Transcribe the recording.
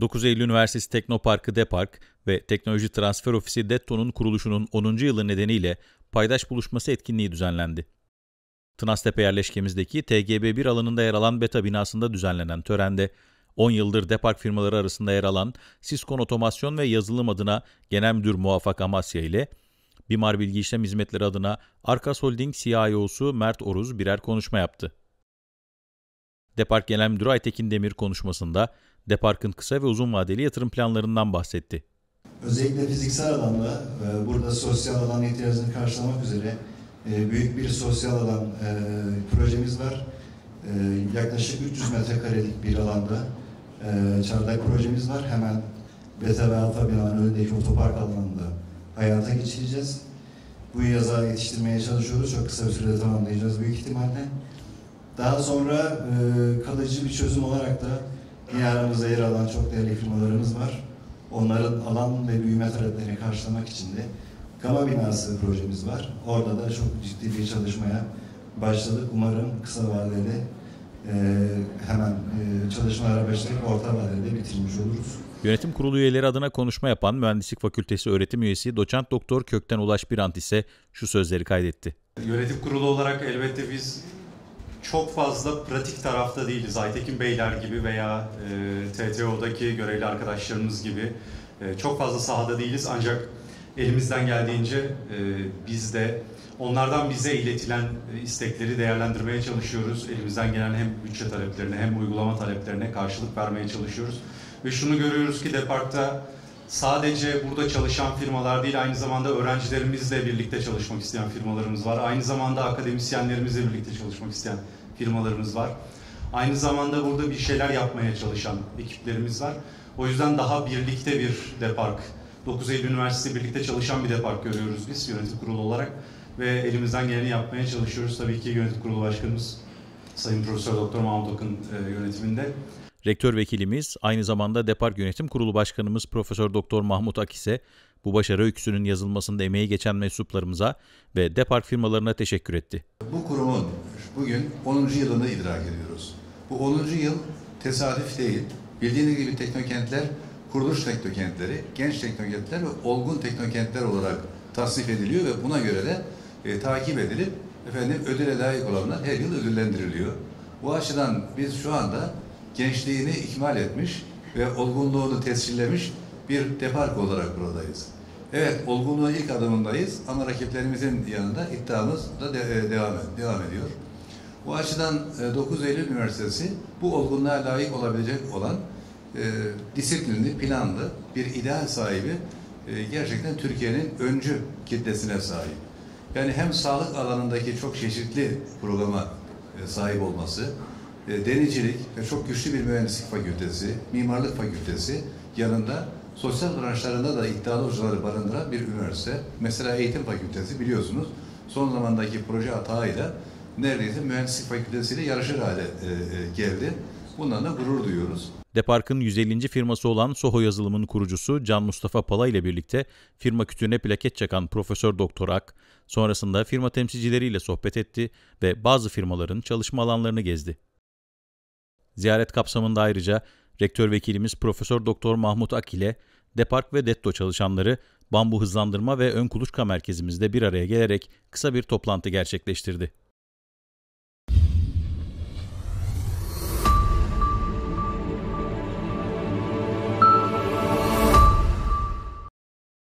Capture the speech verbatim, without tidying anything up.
dokuz Eylül Üniversitesi Teknoparkı Depark ve Teknoloji Transfer Ofisi DETTO'nun kuruluşunun onuncu yılı nedeniyle paydaş buluşması etkinliği düzenlendi. Tınaztepe yerleşkemizdeki T G B bir alanında yer alan Beta binasında düzenlenen törende, on yıldır Depark firmaları arasında yer alan Siskon Otomasyon ve Yazılım adına Genel Müdür Muvaffak Amasya ile Bimar Bilgi İşlem Hizmetleri adına Arkas Holding C E O'su Mert Oruz birer konuşma yaptı. Depark Genel Müdürü Aytekin Demir konuşmasında Depark'ın kısa ve uzun vadeli yatırım planlarından bahsetti. Özellikle fiziksel alanda burada sosyal alan ihtiyacını karşılamak üzere büyük bir sosyal alan projemiz var. Yaklaşık üç yüz metrekarelik bir alanda çardak projemiz var. Hemen Beta ve Alfa binaların önündeki otopark alanında hayata geçireceğiz. Bu yaza yetiştirmeye çalışıyoruz. Çok kısa bir sürede tamamlayacağız büyük ihtimalle. Daha sonra kalıcı bir çözüm olarak da yine aramızda yer alan çok değerli firmalarımız var. Onların alan ve büyüme taleplerini karşılamak için de Gama binası projemiz var. Orada da çok ciddi bir çalışmaya başladık. Umarım kısa vadede e, hemen e, çalışmalara başlayıp orta vadede bitirmiş oluruz. Yönetim Kurulu üyeleri adına konuşma yapan Mühendislik Fakültesi öğretim üyesi Doçent Doktor Kökten Ulaş Birant ise şu sözleri kaydetti. Yönetim Kurulu olarak elbette biz çok fazla pratik tarafta değiliz. Aytekin Beyler gibi veya e, T T O'daki görevli arkadaşlarımız gibi e, çok fazla sahada değiliz. Ancak elimizden geldiğince e, biz de onlardan bize iletilen e, istekleri değerlendirmeye çalışıyoruz. Elimizden gelen hem bütçe taleplerine hem uygulama taleplerine karşılık vermeye çalışıyoruz. Ve şunu görüyoruz ki Depark'ta sadece burada çalışan firmalar değil, aynı zamanda öğrencilerimizle birlikte çalışmak isteyen firmalarımız var. Aynı zamanda akademisyenlerimizle birlikte çalışmak isteyen firmalarımız var. Aynı zamanda burada bir şeyler yapmaya çalışan ekiplerimiz var. O yüzden daha birlikte bir Depark, dokuz Eylül Üniversitesi birlikte çalışan bir Depark görüyoruz biz yönetim kurulu olarak. Ve elimizden geleni yapmaya çalışıyoruz. Tabii ki yönetim kurulu başkanımız Sayın Profesör Doktor Mahmut Akın e, yönetiminde. Rektör vekilimiz, aynı zamanda Depark Yönetim Kurulu Başkanımız Profesör Doktor Mahmut Ak ise bu başarı öyküsünün yazılmasında emeği geçen mensuplarımıza ve Depark firmalarına teşekkür etti. Bu kurumun bugün onuncu yılını idrak ediyoruz. Bu onuncu yıl tesadüf değil. Bildiğiniz gibi teknokentler, kuruluş teknokentleri, genç teknokentler ve olgun teknokentler olarak tasnif ediliyor ve buna göre de e, takip edilip efendim ödüle layık olanlar her yıl ödüllendiriliyor. Bu açıdan biz şu anda gençliğini ikmal etmiş ve olgunluğunu tescillemiş bir Depark olarak buradayız. Evet, olgunluğun ilk adımındayız ama rakiplerimizin yanında iddiamız da de, devam, devam ediyor. Bu açıdan e, dokuz Eylül Üniversitesi bu olgunluğa layık olabilecek olan e, disiplinli, planlı bir ideal sahibi e, gerçekten Türkiye'nin öncü kitlesine sahip. Yani hem sağlık alanındaki çok çeşitli programa e, sahip olması, e, denizcilik ve çok güçlü bir mühendislik fakültesi, mimarlık fakültesi yanında sosyal branşlarında da iddialı hocaları barındıran bir üniversite. Mesela eğitim fakültesi biliyorsunuz son zamandaki proje atağıyla neredeyse mühendislik fakültesiyle yarışır hale e, e, geldi. Bundan da gurur duyuyoruz. Depark'ın yüz ellinci firması olan Soho Yazılım'ın kurucusu Can Mustafa Pala ile birlikte firma kütüğüne plaket çakan Profesör Doktor Ak, sonrasında firma temsilcileriyle sohbet etti ve bazı firmaların çalışma alanlarını gezdi. Ziyaret kapsamında ayrıca Rektör Vekilimiz Profesör Doktor Mahmut Ak ile Depark ve DETTO çalışanları Bambu Hızlandırma ve Ön Kuluçka Merkezimizde bir araya gelerek kısa bir toplantı gerçekleştirdi.